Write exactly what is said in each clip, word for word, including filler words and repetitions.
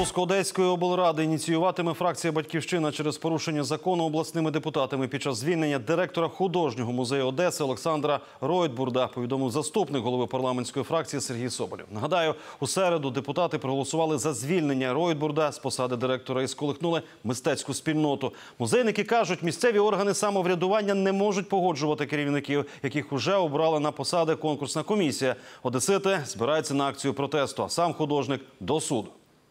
Розпуск Одеської облради ініціюватиме фракція «Батьківщина» через порушення закону обласними депутатами під час звільнення директора художнього музею Одеси Олександра Ройтбурда, повідомив заступник голови парламентської фракції Сергій Соболєв. Нагадаю, у середу депутати проголосували за звільнення Ройтбурда з посади директора і сколихнули мистецьку спільноту. Музейники кажуть, місцеві органи самоврядування не можуть погоджувати керівників, яких уже обрала на посади конкурсна комісія. Одесити збираються на акцію протесту, а сам художник – до суду.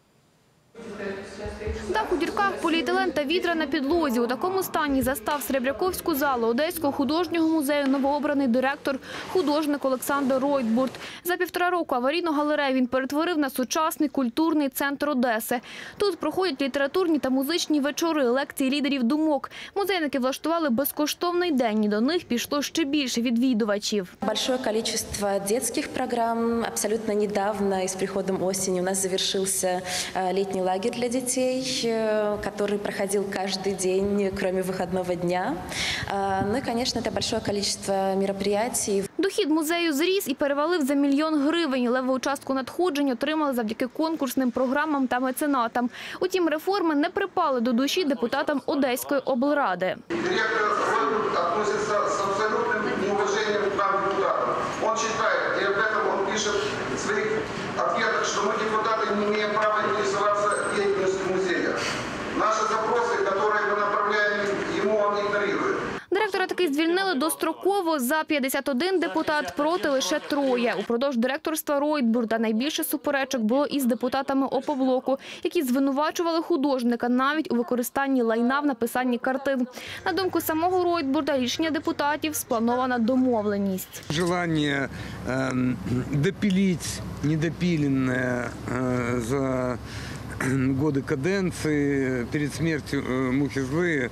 Дах у дірках, поліетилен та відра на підлозі. У такому стані застав Серебряковську залу Одеського художнього музею новообраний директор, художник Олександр Ройтбурд. За півтора року аварійну галерею він перетворив на сучасний культурний центр Одеси. Тут проходять літературні та музичні вечори, лекції лідерів думок. Музейники влаштували безкоштовний день, і до них пішло ще більше відвідувачів. Большое количество детских программ. Абсолютно недавно, и с приходом осени, у нас завершился летний лагерь для детей, который проходил каждый день, кроме выходного дня. Ну и, конечно, это большое количество мероприятий. Дохід музею зріс і перевалив за мільйон гривень. Левову частку надходжень отримали завдяки конкурсним програмам та меценатам. Утім, реформи не припали до душі депутатам Одеської облради. Директор относится с абсолютным неуважением к нам, депутатам. Он считает, и об этом он пишет в своих ответах, что мы, депутаты, не имеем права интересоваться деятельностью музея. Наши запросы, которые мы направляем ему, он игнорирует. Директора таки звільнили достроково. За п'ятдесят один депутат, проти лише троє. Упродовж директорства Ройтбурда найбільше суперечок було із депутатами Опоблоку, які звинувачували художника навіть у використанні лайна в написанні картин. На думку самого Ройтбурда, рішення депутатів – спланована домовленість. Желання е, допилити недопиленне е, за годы каденции, перед смертью мухи злые,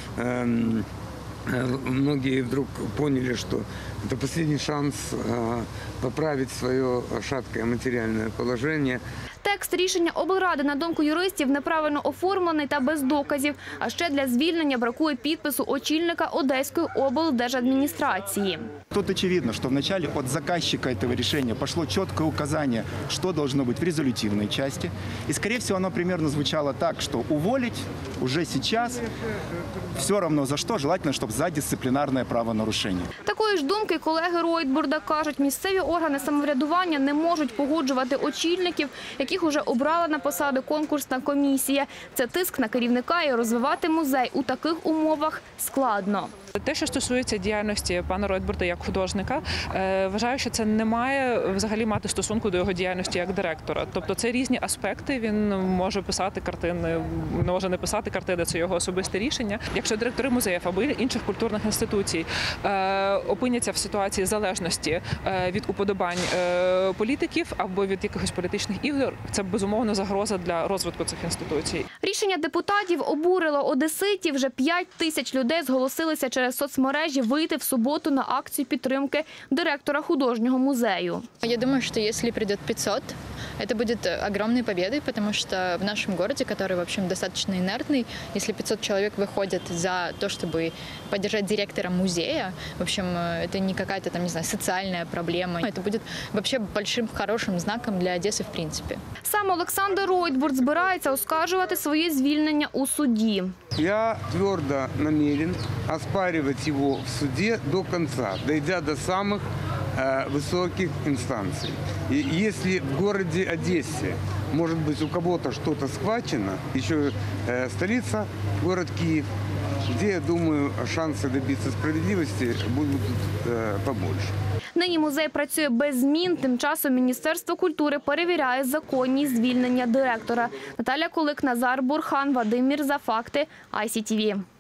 многие вдруг поняли, что это последний шанс поправить свое шаткое материальное положение. Текст рішення облради, на думку юристів, неправильно оформлений та без доказів. А ще для звільнення бракує підпису очільника Одеської облдержадміністрації. Тут очевидно, что вначале от заказчика этого решения пошло четкое указание, что должно быть в резолютивной части. И, скорее всего, оно примерно звучало так, что уволить уже сейчас, все равно за что, желательно, чтобы за дисциплинарное правонарушение. Такої ж думки колеги Ройтбурда кажуть, місцеві органи самоврядування не можуть погоджувати очільників, яких уже обрала на посади конкурсна комісія. Це тиск на керівника, і розвивати музей у таких умовах складно. Те, що стосується діяльності пана Ройтбурда як художника, вважаю, що це не має взагалі мати стосунку до його діяльності як директора. Тобто це різні аспекти, він може писати картини, не може не писати картини, це його особисте рішення. Якщо директори музеїв або інших культурних інституцій опиняться в ситуації залежності від уподобань політиків або від якихось політичних ігор, це безумовно загроза для розвитку цих інституцій. Рішення депутатів обурило одеситів. Вже п'ять тисяч людей зголосилися через соцмережі вийти в суботу на акцію підтримки директора художнього музею. Я думаю, что если придет пятьсот, это будет огромной победой, потому что в нашем городе, который, в общем, достаточно инертный, если пятьсот человек выходят за то, чтобы поддержать директора музея, в общем, это не какая-то там, не знаю, социальная проблема. Это будет вообще большим, хорошим знаком для Одессы в принципе. Сам Олександр Ройтбурд збирається оскаржувати своє звільнення у суді. Я твердо намерен оспаривать его в суде до конца, дойдя до самых э, высоких инстанций. И если в городе Одессе, может быть, у кого-то что-то схвачено, еще э, столица, город Киев, где, я думаю, шансы добиться справедливости будут э, побольше. Нині музей працює без змін. Тим часом Міністерство культури перевіряє законність звільнення директора. Наталя Кулик, Назар Бурхан, Вадим Мірза. Факти. ай сі ті ві.